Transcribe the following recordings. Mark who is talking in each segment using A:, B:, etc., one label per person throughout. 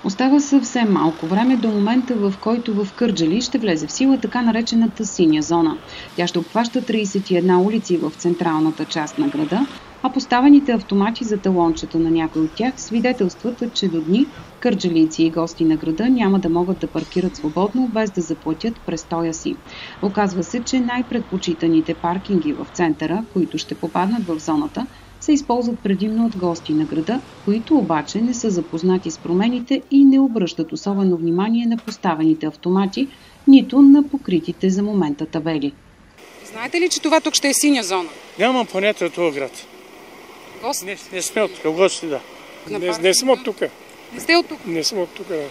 A: Остава съвсем малко време до момента, в който в Кърджали ще влезе в сила така наречената синя зона. Тя ще обхваща 31 улици в централната част на града, а поставените автомати за талончета на някои от тях свидетелстват, че до дни кърджалийци и гости на града няма да могат да паркират свободно, без да заплатят престоя си. Оказва се, че най-предпочитаните паркинги в центъра, които ще попаднат в зоната, се използват предимно от гости на града, които обаче не са запознати с промените и не обръщат особено внимание на поставените автомати, нито на покритите за момента табели.
B: Знаете ли, че това тук ще е синя зона?
C: Нямам понятие от този град.
B: Гост?
C: Не сме от тук, гости, да. Не съм от тук.
B: Не сте от тук?
C: Не съм от тук, да.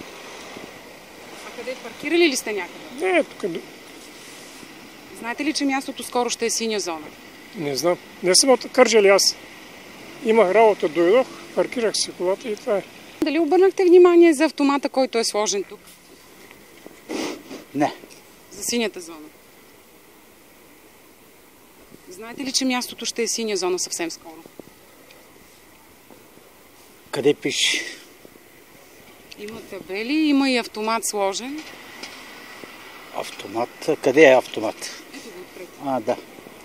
B: А къде паркирали ли сте някъде?
C: Не, тук.
B: Знаете ли, че мястото скоро ще е синя зона?
C: Не знам. Не съм от Кърджали аз. Имах работа, дойдох, паркирах си колата и това е.
B: Дали обърнахте внимание за автомата, който е сложен тук?
D: Не.
B: За синята зона? Знаете ли, че мястото ще е синя зона съвсем скоро?
D: Къде пише?
B: Има табели, има и автомат сложен.
D: Автомат? Къде е автомат?
B: Ето го отпред.
D: Да.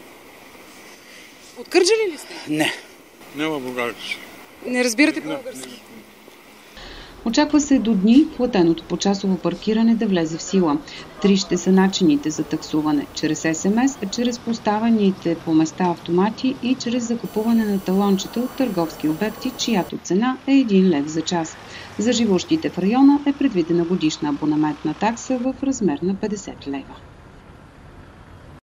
B: От Кърджали ли сте?
D: Не.
C: Няма български.
B: Не разбирате български?
A: Очаква се до дни платеното почасово паркиране да влезе в сила. 3 ще са начините за таксуване – чрез СМС, чрез поставените по места автомати и чрез закупуване на талончета от търговски обекти, чиято цена е 1 лев за час. За живущите в района е предвидена годишна абонаментна такса в размер на 50 лева.